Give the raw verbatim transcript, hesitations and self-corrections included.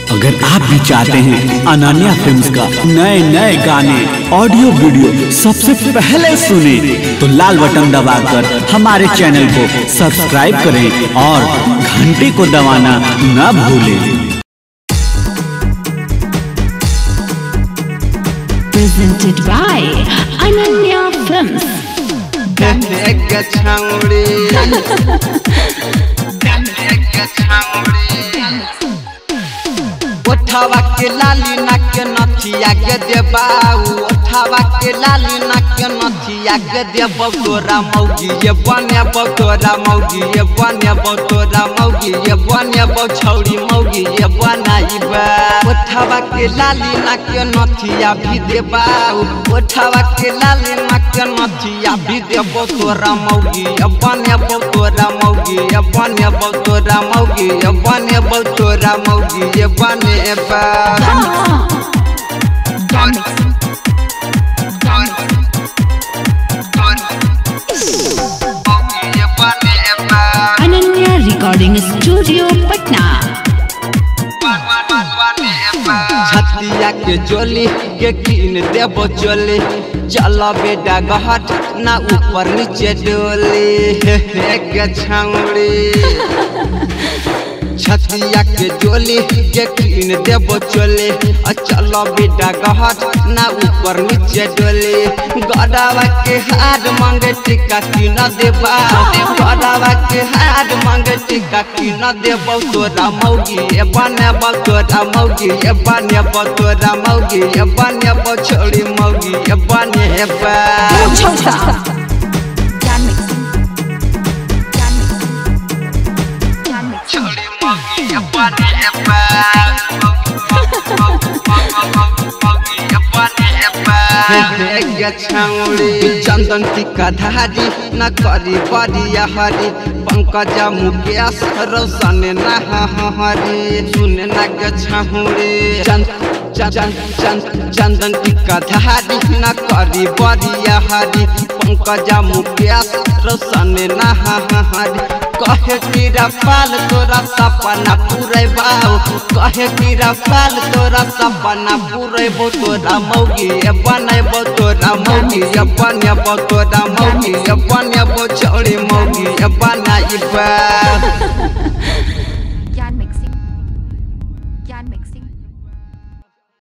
अगर आप भी चाहते हैं अनन्या फिल्म्स का नए नए गाने ऑडियो वीडियो सबसे पहले सुने तो लाल बटन दबाकर हमारे चैनल को सब्सक्राइब करें और घंटी को दबाना न भूलें। Presented by Ananya Films. उठावा के लाली नाक नथिया के देबाऊ उठावा के लाली नाक नथिया के देबौ तोरा मौगी ये बने बौ तोरा मौगी ये बने बौ तोरा मौगी ये बने बौ छौरी मौगी ये बनाइबा उठावा के लाली नाक नथिया भी देबाऊ उठावा के लाली नाक नथिया भी देबौ तोरा मौगी ये बने बौ तोरा मौगी ये बने बौ तोरा मौगी ये बने बौ तोरा मौगी ये बने Ananya Recording Studio, Patna. छतिया के जोली के कीन देबो चोली चला बेटा गहट ना ऊपर नीचे डोली के छाउड़ी छतिया के जोली के कीन देबो चोली चला बेटा गहट ना ऊपर नीचे डोली गड़ावा के हार मांगे टिका की न देबा गड़ावा के हार मांगे टिका की न देबो तोरा मौगी ये बने बौ तोरा मौगी ये बने बौ तोरा मौगी ये बने बौ छोड़ी मौगी ये बने बा छोड़ी मौगी ये बने बा चंदन टिका धारी न करी बरिया हरी पंकज मुकेश रोशन नहरी सुन न गछहुरी चंदन टिका धारी न करी बरिया हरी पंकज मुकेश रोशन नहरी कहे कि रफाल तोरा सपना पूरे बाऊ कहे कि रफाल तोरा सपना पूरे बो तोरा मौगी ये बनेबो तोरा मौगी ये बनेबो तोरा मौगी ये बनेबो छोड़ी मौगी ये बनाइबा।